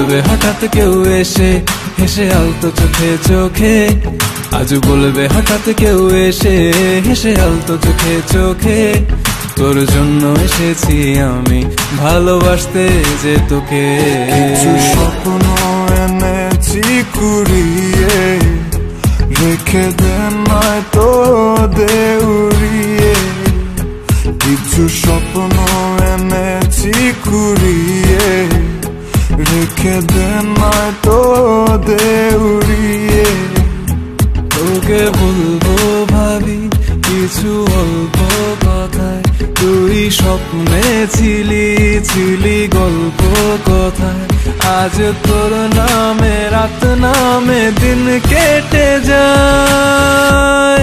বলবে হঠাৎ কেউ এসে হেসে আলতো চোখে চোখে, আজ বলবে হঠাৎ কেউ এসে হেসে আলতো চোখে চোখে, তোর জন্য এসেছি আমি ভালোবাসতে যে তোকে। কিছু স্বপ্ন এনেছি কুড়িয়ে, রেখে দে নয়তো দে উড়িয়ে। কিছু স্বপ্ন এনেছি কুড়িয়ে, রেখে দে নয়তো দে উড়িয়ে। তোকে বলবো ভাবি কিছু অল্প কথায়, তুই স্বপ্নে ছিলি ছিলি গল্প কথায়, আজ তোর নামে রাত নামে দিন কেটে যায়।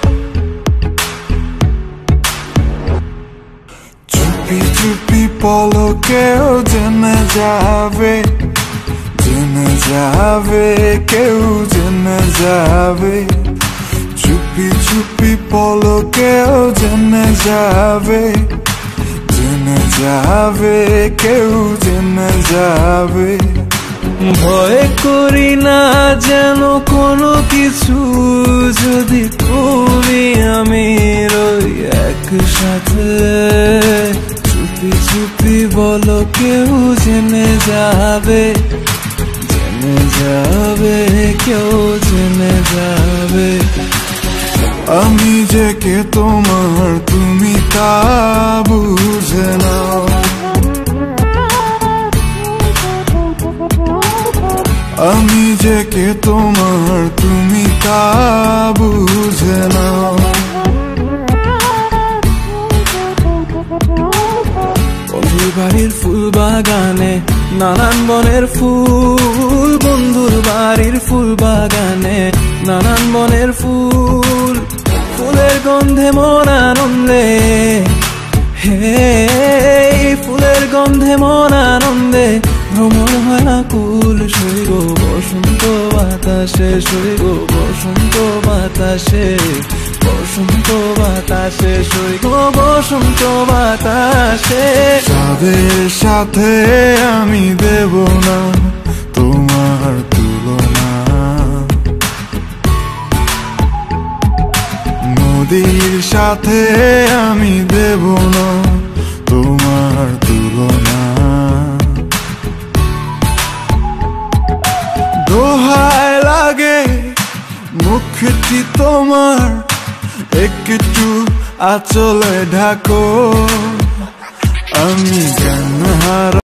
চুপি চুপি পলকেও জেনে যাবে, জেনে যাবে কেউ জেনে যাবে। চুপি চুপি পলকেও জেনে যাবে, জেনে যাবে কেউ জেনে যাবে। ভয় করি না যেন কোনো কিছু, যদি তুমি আমি রই একসাথে। চুপি চুপি বলো কেউ জেনে যাবে, জেনে যাবে কেউ জেনে যাবে। আমি যে কে তোমার তুমি তা বুঝে নাও, আমি যে কে তোমার তুমি তা বুঝে নাও। বন্ধুর বাড়ির ফুল বাগানে নানান বনের ফুল, বন্ধুর বাড়ির ফুল বাগানে নানান বনের ফুল, ফুলের গন্ধে মন আনন্দে, হে ফুলের গন্ধে মন আনন্দে ভ্রমণ হয় আকুল। সইগ বসন্ত বাতাসে, সইগ বসন্ত বাতাসে, বসন্ত বাতাসে, সইগ বসন্ত বাতাসে। তাদের সাথে আমি দেব না তোমার তুলনা, নদীর সাথে আমি দেব না তোমার তুলনা। দোহায় লাগে মুখটি তোমার, একটু আঁচলে ঢাকো, আমি জ্ঞান হারা।